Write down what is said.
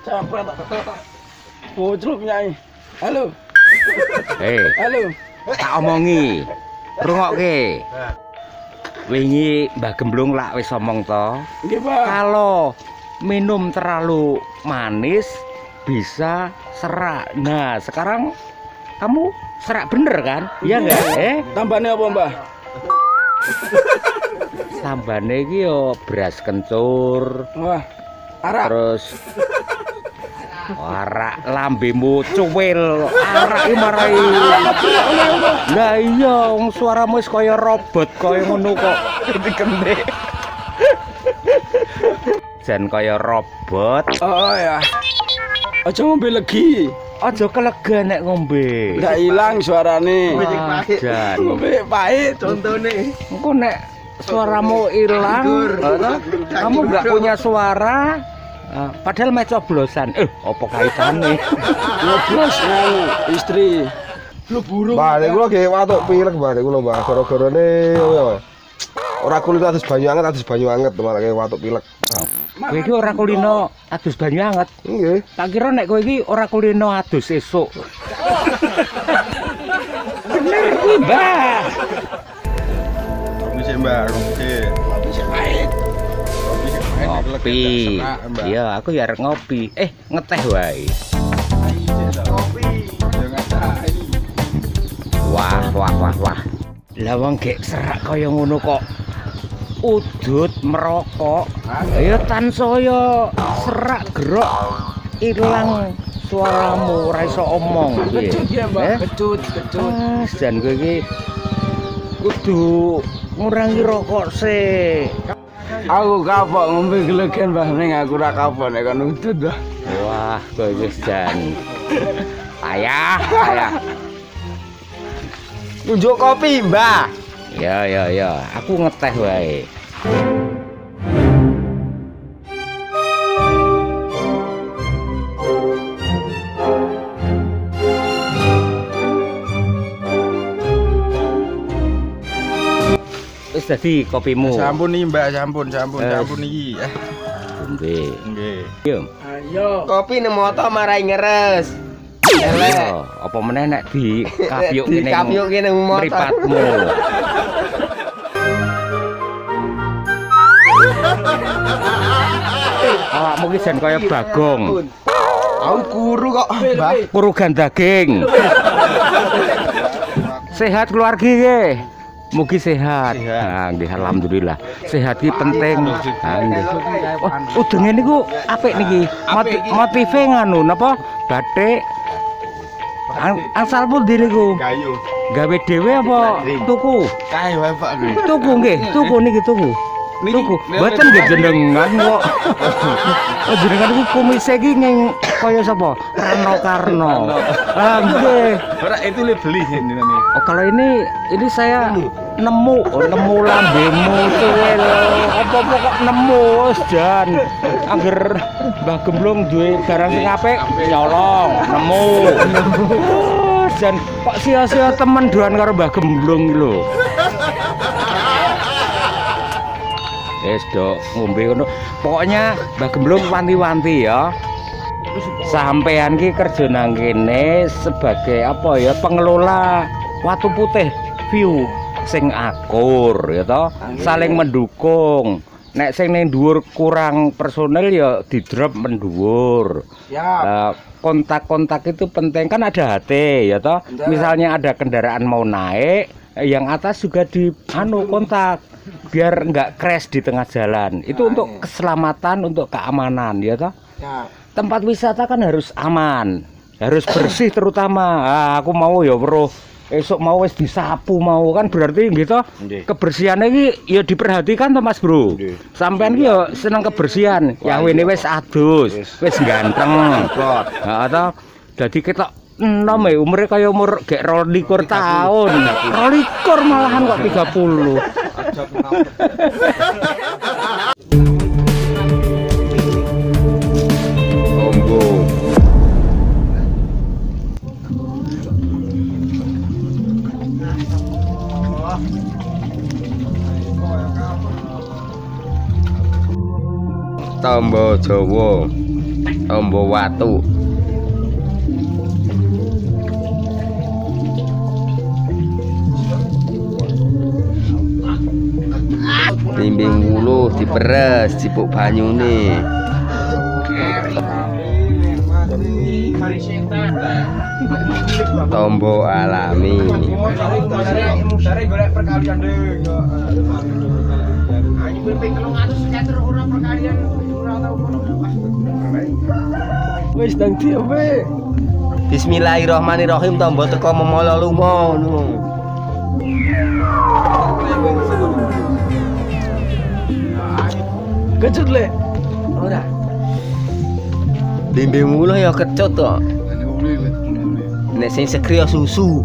Capek tak. Bocluk nyai. Halo. Halo. Tak omongi. Rungokke. Wingi Mbah Gemblung lak wis omong to. Nggih, Pak. Kalau minum terlalu manis bisa serak. Nah, sekarang kamu serak bener kan? Iya enggak? Tambahane apa, Mbah? Tambahane iki yo beras kencur. Wah, arak. Terus arak lambemu cuwil, arak iki marai. Lah iya, wong suaramu wis kaya robot kaya ngono kok. Dikene. Jan kaya robot. Oh ya. Aja ngombe legi. Aja kelegan nek ngombe. Ndak ilang suarane. Jan. Ngombe pahit contone. Engko nek suaramu hilang, kamu nggak punya suara. Padahal meh coblosan. Apa kaitane? Nyoblos istri. Lu burung. Mbah, nek kula nggih watuk pilek, Mbah, nek kula, Mbah. Gara-garane ora kulino adus banyu anget, malah watuk pilek. Kowe iki ora kulino adus banyu anget. Nggih. Tak kira nek kowe iki ora kulino adus esuk. Bener kuwi, Mbah. Bisa, Mbah, bisa pahit. Ngopi. Iya, aku ya arep ngopi. Ngeteh wae. Kopi, jangan cai. Wah. Lah wong gek serak kaya ngono kok. Udut merokok. Ya tansaya serak gerok ilang suaramu ora iso omong piye. Kecut ya, Mbak. Kecut. Jan kowe iki kudu ngurangi rokok sih. Aku kapok ngombe gelegen, Mbah, ning aku ora kapok nek kon udut, Mbah. Wah, kowe wis jan. Ayah. Unjuk kopi, Mbah. Ya, aku ngeteh wae. Wis dadi kopimu. Sampun iki, Mbak, sampun iki. Nggih. Yo. Ayo. Kopi nang moto marai ngeres. Iya, apa meneh nek di kapyuk kene. Kapyuk kene motor. Mripatmu. Awakmu ki jan kaya Bagong. Aku kuru kok, Mbah. Kurugan daging. Sehat keluarga nggih. Mugi sehat. Nah, nggih alhamdulillah. Sehat ki penting. Nah, nggih. Udenge niku apik niki. Motive nganu napa? Batik. Asalmu ndi niku? Kayu. Gawe dhewe apa tuku? Kayu wae, Pak. Tuku nggih, tuku niki tuku. Tuku. Mboten nggih jenengan kok. Oh jenengan niku kumise iki ning kaya sapa? Karno. Ah nggih. Ora itu le beli jenengan. Oh kalau ini saya nemu lambemu cuwil. Apa-apa kok nemu wis jan. Angger Mbah Gemblung duwe barang sing apik nyolong, nemu. Jan kok sia-sia temen doan karo Mbah Gemblung lho. Wis dok ngombe ngono. Pokoknya Mbah Gemblung wanti-wanti ya. Sampean ki kerja nang kene sebagai apa ya pengelola Watu Putih View sing akur ya toh, saling mendukung. Nek sing ning dhuwur kurang personel ya di-drop mendhuwur. Ya. Kontak-kontak itu penting kan ada HT ya toh. Misalnya ada kendaraan mau naik, yang atas juga di kontak biar nggak crash di tengah jalan. Itu untuk keselamatan, untuk keamanan ya toh. Ya. Tempat wisata kan harus aman, harus bersih terutama. Aku mau ya bro, esok mau wis disapu mau kan berarti gitu. Kebersihannya ini ya diperhatikan toh Mas Bro. Sampean ki ya seneng kebersihan. Ya ini wis adus, wis ganteng. Atau jadi kita enom umure kaya umur gek 22 tahun. 22 malahan kok 30. Tombo Jawa Tombo watu. Bimbing wulu diperes, cipuk banyune. Tombo alami. Wis ndang diowe. Bismillahirrahmanirrahim, tombo teko memolo lunga ngono. Kecut le. Ora. Bimbing wulu ya kecut to. Nek sing sekriya susu.